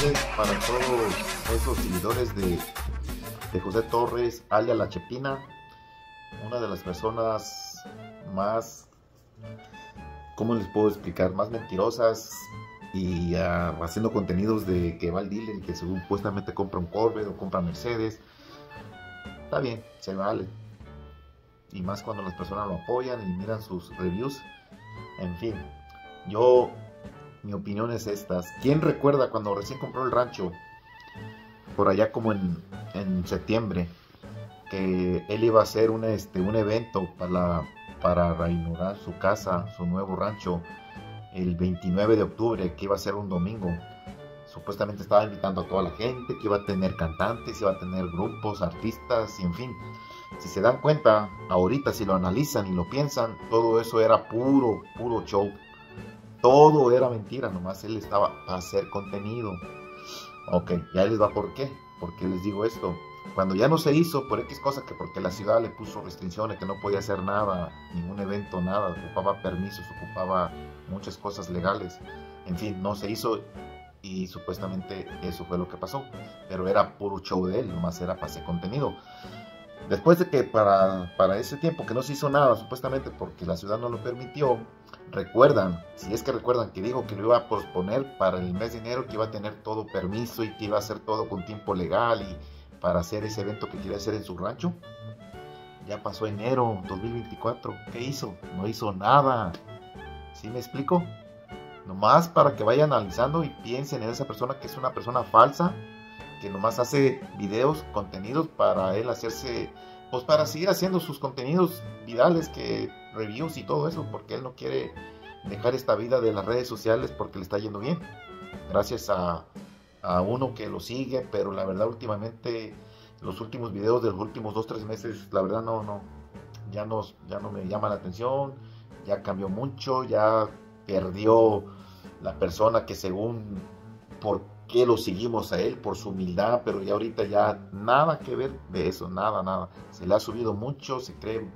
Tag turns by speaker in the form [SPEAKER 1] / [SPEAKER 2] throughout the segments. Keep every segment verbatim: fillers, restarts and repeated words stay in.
[SPEAKER 1] especialmente para todos esos seguidores de, de José Torres, alias La Chepina, una de las personas más, ¿cómo les puedo explicar? Más mentirosas y uh, haciendo contenidos de que va al dealer y que supuestamente compra un Corvette o compra Mercedes. Está bien, se vale. Y más cuando las personas lo apoyan y miran sus reviews. En fin, yo, mi opinión es esta. ¿Quién recuerda cuando recién compró el rancho? Por allá como en, en septiembre, que él iba a hacer un, este, un evento para, para reinaugurar su casa, su nuevo rancho, el veintinueve de octubre, que iba a ser un domingo. Supuestamente estaba invitando a toda la gente, que iba a tener cantantes, iba a tener grupos, artistas, y en fin. Si se dan cuenta, ahorita si lo analizan y lo piensan, todo eso era puro, puro show. Todo era mentira, nomás él estaba a hacer contenido. Ok, ya les va por qué. ¿Por qué les digo esto? Cuando ya no se hizo por X cosa, que porque la ciudad le puso restricciones, que no podía hacer nada, ningún evento, nada, ocupaba permisos, ocupaba muchas cosas legales. En fin, no se hizo y supuestamente eso fue lo que pasó. Pero era puro show de él, nomás era para hacer contenido. Después de que para, para ese tiempo que no se hizo nada, supuestamente porque la ciudad no lo permitió, recuerdan, si es que recuerdan que dijo que lo iba a posponer para el mes de enero, que iba a tener todo permiso y que iba a hacer todo con tiempo legal y para hacer ese evento que quería hacer en su rancho. Ya pasó enero dos mil veinticuatro, ¿qué hizo? No hizo nada. ¿Sí me explico? Nomás para que vayan analizando y piensen en esa persona que es una persona falsa, que nomás hace videos, contenidos para él hacerse, pues para seguir haciendo sus contenidos virales, que reviews y todo eso, porque él no quiere dejar esta vida de las redes sociales porque le está yendo bien, gracias a, a uno que lo sigue, pero la verdad últimamente, los últimos videos de los últimos dos, tres meses, la verdad no, no, ya no, ya no me llama la atención, ya cambió mucho, ya perdió la persona que según, por que lo seguimos a él por su humildad, pero ya ahorita ya nada que ver de eso, nada, nada. Se le ha subido mucho, se cree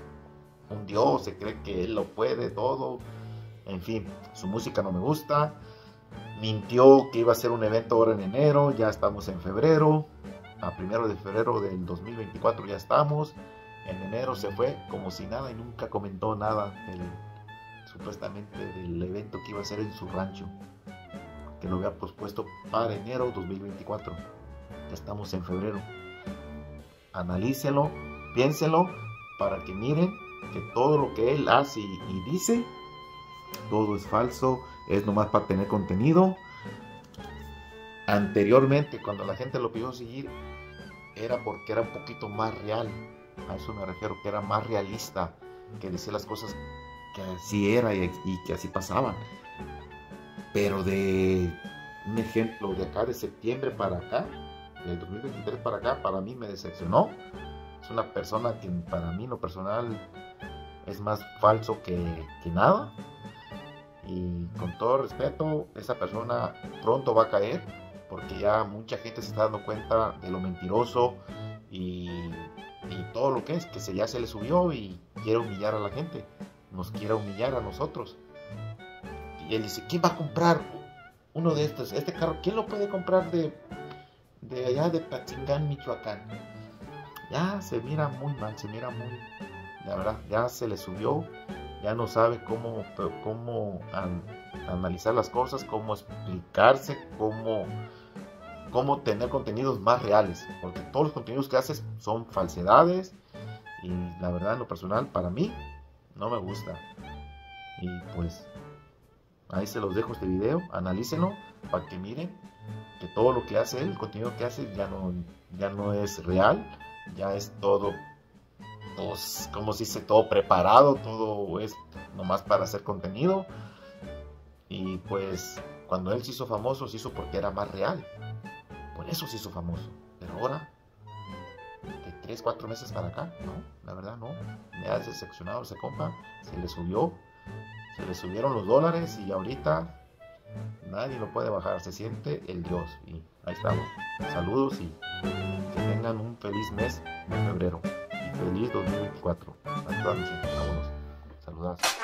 [SPEAKER 1] un dios, se cree que él lo puede todo. En fin, su música no me gusta. Mintió que iba a ser un evento ahora en enero, ya estamos en febrero. A primero de febrero del dos mil veinticuatro ya estamos. En enero se fue como si nada y nunca comentó nada del, supuestamente del evento que iba a ser en su rancho, que lo había pospuesto para enero dos mil veinticuatro. Ya estamos en febrero. Analícenlo, piénsenlo, para que miren que todo lo que él hace y, y dice, todo es falso, es nomás para tener contenido. Anteriormente, cuando la gente lo pidió seguir, era porque era un poquito más real. A eso me refiero, que era más realista, que decía las cosas que así era y, y que así pasaban. Pero de un ejemplo de acá de septiembre para acá, del dos mil veintitrés para acá, para mí me decepcionó. Es una persona que para mí, lo personal, es más falso que, que nada. Y con todo respeto, esa persona pronto va a caer, porque ya mucha gente se está dando cuenta de lo mentiroso y, y todo lo que es, que se, ya se le subió y quiere humillar a la gente, nos quiere humillar a nosotros. Y él dice, ¿quién va a comprar uno de estos? Este carro, ¿quién lo puede comprar de, de allá de Patzingán, Michoacán? Ya se mira muy mal, se mira muy, la verdad, ya se le subió, ya no sabe cómo, cómo an, analizar las cosas, cómo explicarse, cómo, cómo tener contenidos más reales, porque todos los contenidos que haces son falsedades y la verdad, en lo personal, para mí, no me gusta. Y pues ahí se los dejo este video, analícenlo para que miren que todo lo que hace él, el contenido que hace ya no, ya no es real, ya es todo, todo, como se dice, todo preparado, todo es nomás para hacer contenido. Y pues cuando él se hizo famoso, se hizo porque era más real, por eso se hizo famoso. Pero ahora, de tres, cuatro meses para acá, no, la verdad no, me ha decepcionado ese compa, se le subió. Se le subieron los dólares y ahorita nadie lo puede bajar, se siente el Dios. Y ahí estamos. Saludos y que tengan un feliz mes de febrero y feliz dos mil veinticuatro. Ahí está, vámonos. Saludos.